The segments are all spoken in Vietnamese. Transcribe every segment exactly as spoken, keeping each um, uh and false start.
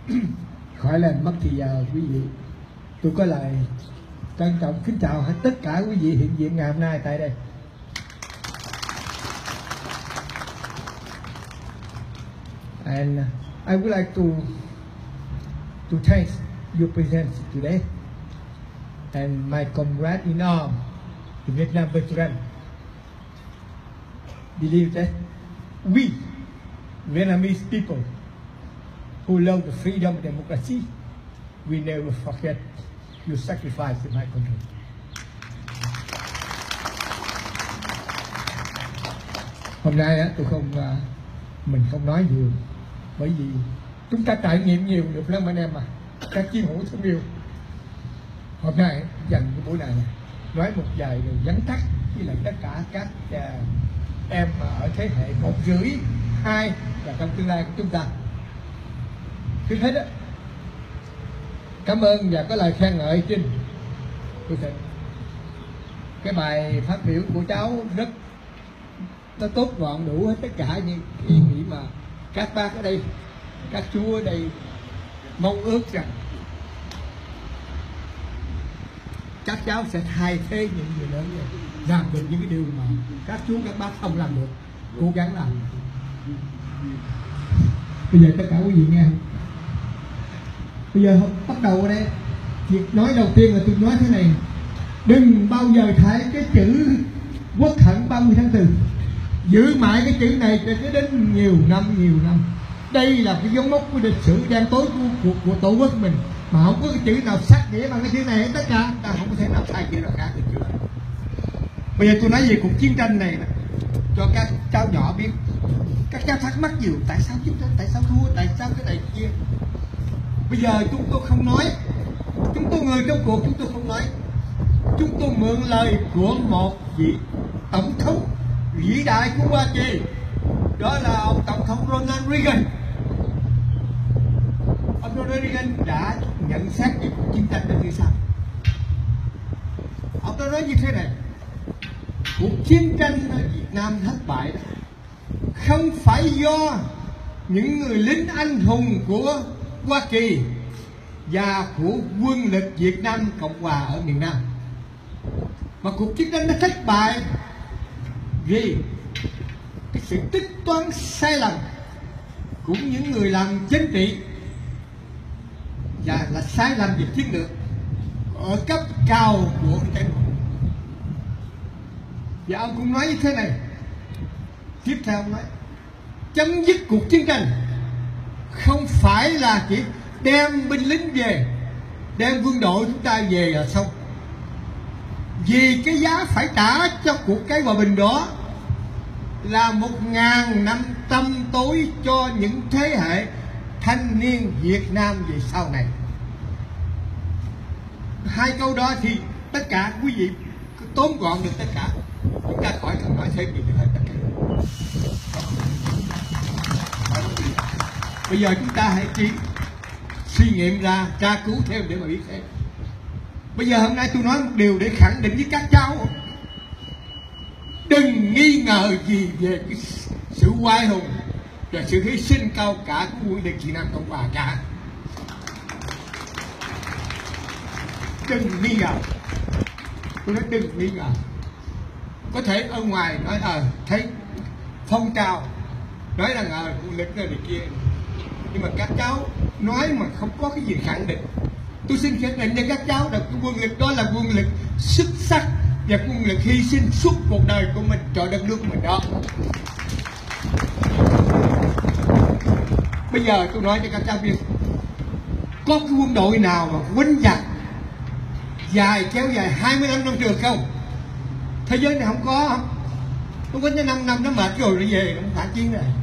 khỏi làm mất thì giờ quý vị, tôi có lời trân trọng kính chào hết tất cả quý vị hiện diện ngày hôm nay tại đây. And I would like to to thank your presence today and my comrade in arms, the Vietnam veteran. Believe that we Vietnamese people who love the freedom and democracy, we never forget your sacrifice in my country. Hôm nay á, tôi không mình không nói nhiều bởi vì chúng ta trải nghiệm nhiều được lắm anh em mà các chiến hữu thân yêu. Hôm nay dành cái buổi này nói một vài điều vắn tắt với lại tất cả các uh, em ở thế hệ một rưỡi hai và trong tương lai của chúng ta. Trước hết đó, cảm ơn và có lời khen ngợi Trinh. Tôi thấy cái bài phát biểu của cháu rất nó tốt gọn đủ hết tất cả những ý nghĩ mà các bác ở đây, các chú ở đây mong ước rằng các cháu sẽ thay thế những người lớn này, làm được những cái điều mà các chú các bác không làm được, cố gắng làm. Bây giờ tất cả quý vị nghe không? Bây giờ bắt đầu ở đây, việc nói đầu tiên là tôi nói thế này: đừng bao giờ thấy cái chữ quốc hận ba mươi tháng tư, giữ mãi cái chữ này cho cái đến nhiều năm nhiều năm. Đây là cái dấu mốc của lịch sử đen tối của, của, của tổ quốc mình, mà không có cái chữ nào sát nghĩa bằng cái chữ này tất cả, ta không có thể nào sai chữ nào khác được chưa. Bây giờ tôi nói về cuộc chiến tranh này nè, cho các cháu nhỏ biết. Các cháu thắc mắc nhiều, tại sao chiến tranh, tại sao thua, tại sao cái này cái kia. Bây giờ chúng tôi không nói, chúng tôi người trong cuộc chúng tôi không nói, chúng tôi mượn lời của một vị tổng thống vĩ đại của Hoa Kỳ, đó là ông tổng thống Ronald Reagan. Ông Ronald Reagan đã nhận xét về cuộc chiến tranh như sau. Ông đã nói như thế này: cuộc chiến tranh ở Việt Nam thất bại đó không phải do những người lính anh hùng của Hoa Kỳ và của quân lực Việt Nam Cộng Hòa ở miền Nam, mà cuộc chiến tranh nó thất bại vì cái sự tính toán sai lầm của những người làm chính trị và là sai lầm về chiến lược ở cấp cao của cái. Và ông cũng nói như thế này. Tiếp theo ông nói chấm dứt cuộc chiến tranh không phải là chỉ đem binh lính về, đem quân đội chúng ta về là xong, vì cái giá phải trả cho cuộc cái hòa bình đó là một ngàn năm tăm tối cho những thế hệ thanh niên Việt Nam về sau này. Hai câu đó thì tất cả quý vị tóm gọn được tất cả, chúng ta khỏi cần nói thêm gì được hết tất cả. Bây giờ chúng ta hãy chỉ suy nghiệm ra, tra cứu thêm để mà biết thêm. Bây giờ hôm nay tôi nói một điều để khẳng định với các cháu: đừng nghi ngờ gì về cái sự oai hùng và sự hy sinh cao cả của quân lực Việt Nam Cộng Hòa cả. Đừng nghi ngờ. Tôi nói đừng nghi ngờ. Có thể ở ngoài nói ờ à, thấy phong trào nói rằng ờ à, quân lực này kia, nhưng mà các cháu nói mà không có cái gì khẳng định. Tôi xin khẳng định cho các cháu là cái quân lực đó là quân lực xuất sắc và quân lực hy sinh suốt cuộc đời của mình cho đất nước mình đó. Bây giờ tôi nói cho các cháu biết, có cái quân đội nào mà quýnh giặc dài kéo dài hai mươi lăm năm trường không? Thế giới này không có, không nó quýnh cho năm năm nó mệt rồi nó về, nó không phản chiến này.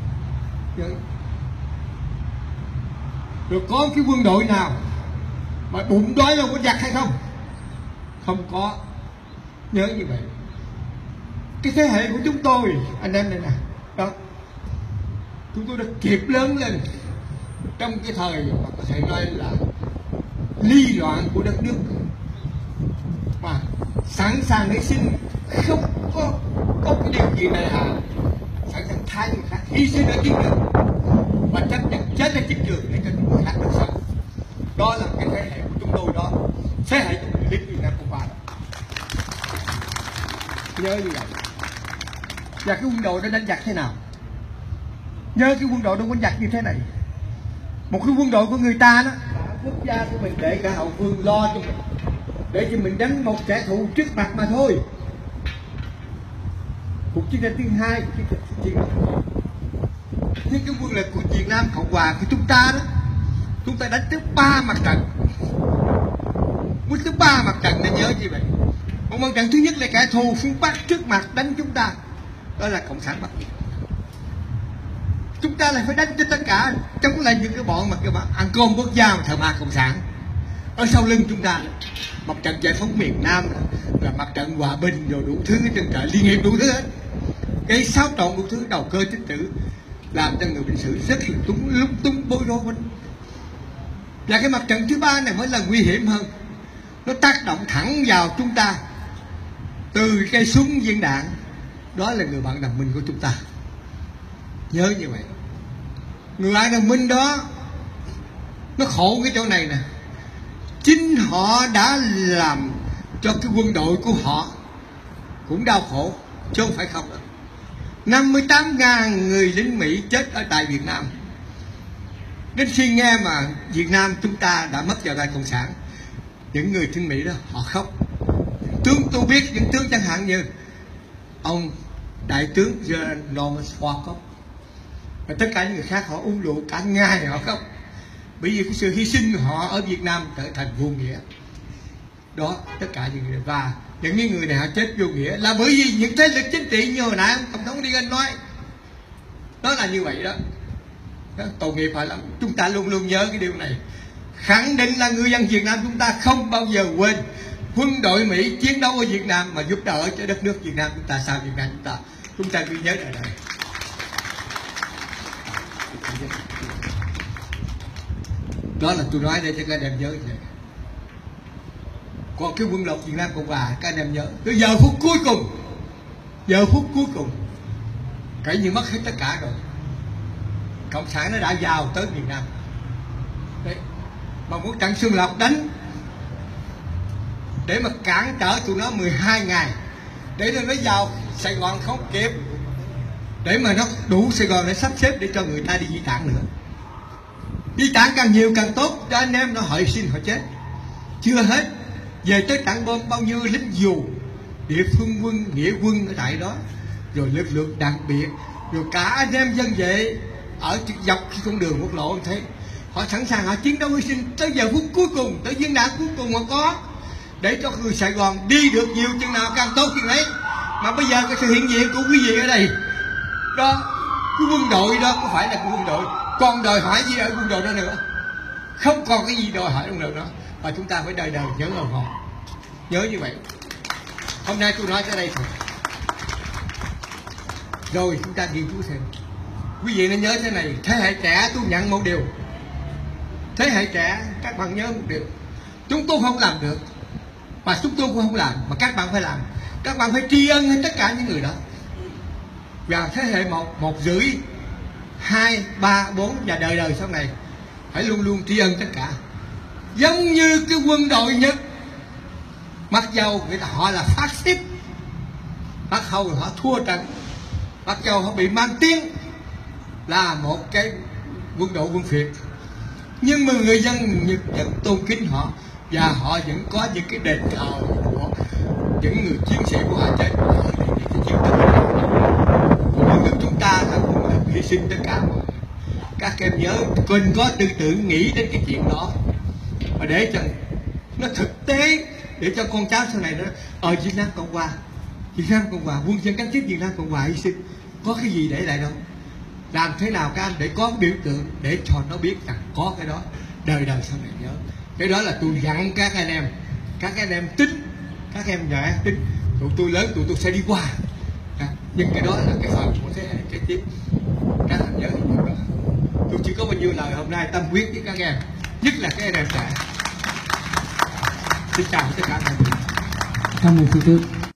Rồi có cái quân đội nào mà bụng đói đâu có giặc hay không? Không có. Nhớ như vậy. Cái thế hệ của chúng tôi, anh em này nè, đó, chúng tôi đã kịp lớn lên trong cái thời mà có thể nói là ly loạn của đất nước, mà sẵn sàng hy sinh, không có có cái điều gì này à, sẵn sàng thay người khác, hy sinh ở chiến trường và chấp nhận chết ở chiến trường để cho người khác Đó là cái thế hệ của chúng tôi đó, thế hệ của lính Việt Nam Cộng Hòa đó. Nhớ như vậy. Và cái quân đội nó đánh giặc thế nào? Nhớ cái quân đội nó đánh giặc như thế này. Một cái quân đội của người ta đó, quốc gia của mình để cả hậu phương lo cho mình, để cho mình đánh một kẻ thù trước mặt mà thôi. Cuộc chiến tranh thứ hai, cuộc chiến tranh nhưng cái quân lực của Việt Nam Cộng Hòa của chúng ta đó, chúng ta đánh tới ba mặt trận, quân tới ba mặt trận nên nhớ như vậy. Một mặt trận thứ nhất là kẻ thù phương Bắc trước mặt đánh chúng ta, đó là Cộng sản Bắc Việt. Chúng ta lại phải đánh cho tất cả, chống lại những cái bọn mà các bạn ăn cơm quốc gia mà thờ ma cộng sản ở sau lưng chúng ta. Mặt trận giải phóng miền Nam là mặt trận hòa bình rồi đủ thứ trên trời, liên hiệp đủ thứ hết, cái xáo trộn đủ thứ, đầu cơ chính trị, làm cho người bệnh sử rất là túng lung tung bối rối. Và cái mặt trận thứ ba này mới là nguy hiểm hơn, nó tác động thẳng vào chúng ta từ cây súng viên đạn, đó là người bạn đồng minh của chúng ta. Nhớ như vậy. Người bạn đồng minh đó nó khổ cái chỗ này nè, chính họ đã làm cho cái quân đội của họ cũng đau khổ chứ không phải không đâu. năm mươi tám ngàn người lính Mỹ chết ở tại Việt Nam. Đến khi nghe mà Việt Nam chúng ta đã mất vào tay cộng sản, những người lính Mỹ đó họ khóc. Tướng tôi biết những tướng chẳng hạn như ông đại tướng Norman Wolcott và tất cả những người khác, họ uống rượu cả ngày họ khóc, bởi vì cái sự hy sinh của họ ở Việt Nam trở thành vô nghĩa. Đó, tất cả những người, và những người này họ chết vô nghĩa là bởi vì những thế lực chính trị như hồi nãy tổng thống Reagan nói, đó là như vậy đó. Đó, tội nghiệp phải lắm. Chúng ta luôn luôn nhớ cái điều này, khẳng định là người dân Việt Nam chúng ta không bao giờ quên quân đội Mỹ chiến đấu ở Việt Nam mà giúp đỡ cho đất nước Việt Nam chúng ta, sao Việt Nam chúng ta, chúng ta cứ nhớ đời này. Đó là tôi nói để cho các anh em nhớ vậy. Còn cái quân lực Việt Nam Cộng Hòa các anh em nhớ, tới giờ phút cuối cùng, giờ phút cuối cùng kể như mất hết tất cả rồi, cộng sản nó đã vào tới miền Nam đấy, mà một trận Xuân Lộc đánh để mà cản trở tụi nó mười hai ngày để nó vào Sài Gòn không kịp, để mà nó đủ Sài Gòn để sắp xếp để cho người ta đi di tản nữa. Di tản càng nhiều càng tốt cho anh em nó hy sinh họ chết. Chưa hết, về tới tặng bom bao nhiêu lính dù, địa phương quân, nghĩa quân ở tại đó, rồi lực lượng đặc biệt, rồi cả anh em dân vệ ở dọc cái con đường quốc lộ như thế, họ sẵn sàng họ chiến đấu hy sinh tới giờ phút cuối cùng, tới viên đạn cuối cùng mà có, để cho người Sài Gòn đi được nhiều chừng nào càng tốt chừng ấy. Mà bây giờ cái sự hiện diện của quý vị ở đây đó, cái quân đội đó có phải là cái quân đội còn đòi hỏi gì ở quân đội đó nữa, không còn cái gì đòi hỏi trong đội đó, và chúng ta phải đời đời nhớ lòng họ. Nhớ như vậy. Hôm nay tôi nói tới đây thôi, rồi chúng ta nghiên cứu thêm. Quý vị nên nhớ thế này, thế hệ trẻ tôi nhận một điều, thế hệ trẻ các bạn nhớ một điều, chúng tôi không làm được và chúng tôi cũng không làm, mà các bạn phải làm. Các bạn phải tri ân với tất cả những người đó, và thế hệ một, một rưỡi, hai, ba, bốn và đời đời sau này phải luôn luôn tri ân tất cả. Giống như cái quân đội Nhật, mặc dầu người ta họ là phát xít, mặc dầu họ thua trận, mặc dầu họ bị mang tiếng là một cái quân đội quân Việt, nhưng mà người dân Nhật vẫn tôn kính họ, và họ vẫn có những cái đền thờ của những người chiến sĩ của họ chết ở những cái chiến tích. Còn nước chúng ta là cũng hy sinh tất cả. Các em nhớ đừng có tư tưởng nghĩ đến cái chuyện đó, và để cho nó thực tế, để cho con cháu sau này nó ở Việt Nam Cộng Hòa, Việt Nam Cộng Hòa, quân dân cán chết Việt Nam Cộng Hòa hy sinh, có cái gì để lại đâu. Làm thế nào các anh để có biểu tượng để cho nó biết rằng có cái đó, đời đời sau này nhớ. Cái đó là tôi dặn các anh em, các anh em tính, các em nhỏ tính, tụi tôi lớn tụi tôi sẽ đi qua. À, nhưng cái đó là cái phần của thế hệ kế tiếp, các anh nhớ điều đó. Tôi chỉ có bao nhiêu lời hôm nay tâm huyết với các em, nhất là các anh em trẻ. Xin chào tất cả các bạn. Cảm ơn sư tước.